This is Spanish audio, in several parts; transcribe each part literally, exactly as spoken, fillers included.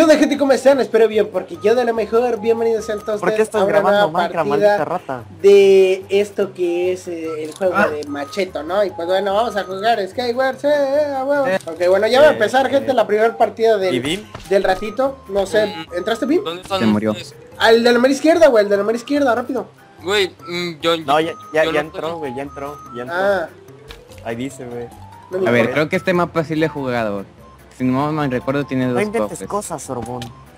¿Qué onda, gente? ¿Cómo están? Espero bien, porque yo de lo mejor. Bienvenidos a todos ¿Por qué estás a una grabando nueva Minecraft, partida maldita rata? de esto que es eh, el juego Ah. de Macheto, ¿no? Y pues bueno, vamos a jugar Skyward, eh, a huevo. Eh. Ok, bueno, ya va a Eh, empezar, gente, eh. la primera partida ¿Y del, Bim? del ratito. No sé, Mm. ¿entraste bien? ¿Dónde están Se murió. ustedes? Al de la mano izquierda, güey, el de la mano izquierda, rápido. Güey, mm, yo... No, ya, ya, yo ya no entró, estoy- güey, ya entró, ya entró. Ah, Ahí dice, güey. no me A ver, acuerdo. creo que este mapa sí lo he jugado. Si no me recuerdo tiene No dos inventes cofres. cosas, Sorbón.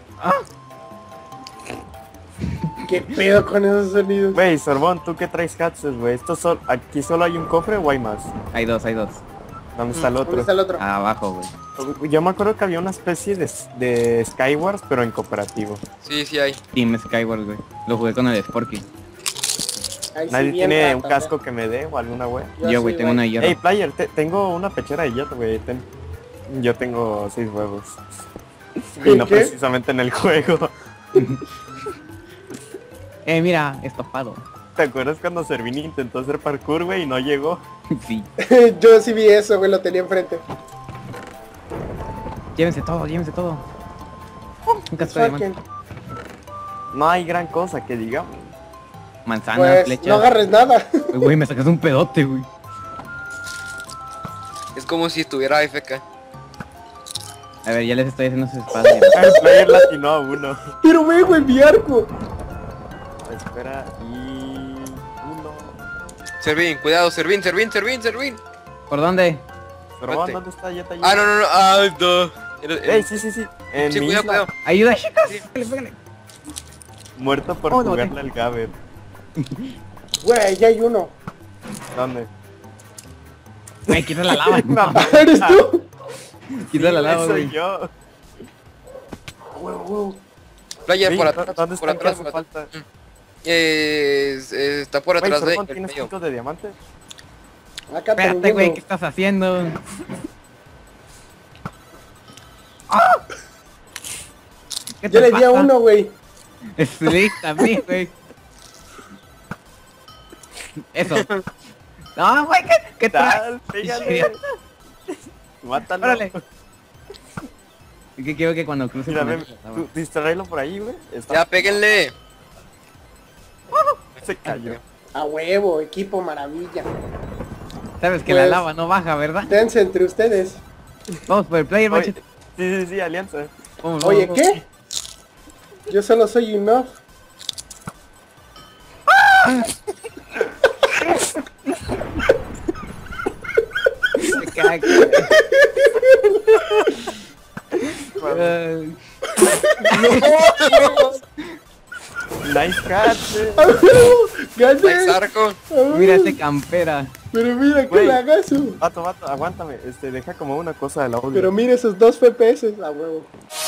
¿Qué pedo con esos sonidos? Güey, Sorbón, ¿tú qué traes hatches, güey? ¿Esto sol ¿Aquí solo hay un cofre o hay más? Hay dos, hay dos. ¿Dónde está el ¿Dónde otro? está el otro? Abajo, güey. Yo me acuerdo que había una especie de, de Skywars, pero en cooperativo. Sí, sí hay. Team Skyward, güey. Lo jugué con el Sporky. Ahí sí, ¿Nadie bien tiene un ratas, casco eh. que me dé o alguna, güey? Yo Yo, güey, sí, tengo una hierro. Hey, player, te- tengo una pechera de yacht, güey. ten. Yo tengo seis huevos. Y no ¿Qué? precisamente en el juego. Eh, mira, estofado. ¿Te acuerdas cuando Servini intentó hacer parkour, güey, y no llegó? Sí. Yo sí vi eso, güey, lo tenía enfrente. Llévense todo, llévense todo. Un casco de diamante. Fucking. No hay gran cosa que digamos. Manzanas, Pues, flechas. no agarres nada. Uy, güey, me sacas un pedote, güey. Es como si estuviera A F K. A ver, ya les estoy haciendo sus espadas. El player latino a uno. Pero ve, güey, mi arco. Espera, y... uno... Servín, cuidado, Servín, Servín, Servín, Servín. ¿Por dónde? Sorbón, Espérate. ¿dónde está? Ya está Ah, no, no, no, ah, no. Era- Ey, sí, sí, sí. En Sí, mi cuidado, isla, cuidado. ¡Ayuda, chicas! Pégale, pégale. muerto por Oh, no, jugarle al Gaber. Güey, ya hay uno. ¿Dónde? Güey, quita la lava. ¿Eres tú? Quita la lava, Soy güey. yo. Güey, güey. Player, Ey, por ¿dó- atrás, ¿Dónde por está que atrás, hace por atrás. falta? Eh, es- eh, está por Güey, atrás de... Sorbón, del ¿tienes medio. puntos de diamante? Acá Espérate, tengo güey, uno. ¿qué estás haciendo? ¿Qué Yo te le di a pasa? uno, güey. Sí, también, güey. Eso. No, güey, ¿qué, qué traes? Tal, pégale. Mátalo. Órale. Es que quiero que cuando cruce Mira, con ven, él- tú distráelo por ahí, güey. Está- Ya, péguenle. Se cayó. A huevo, equipo maravilla. Sabes que Pues- la lava no baja, ¿verdad? Dense entre ustedes. Vamos por el player, Oye, machete. sí, sí, sí, alianza. Vamos, vamos, Oye, vamos. ¿qué? Yo solo soy un no. Me cago. Ay, Nice catch, güey. ¡A huevo! Nice ¡Gané! arco. ¡A huevo! Mira este campera. Pero mira qué Güey. lagazo. Vato, vato, aguántame. Este, deja como una cosa del audio. Pero mira esos dos F P S. A huevo.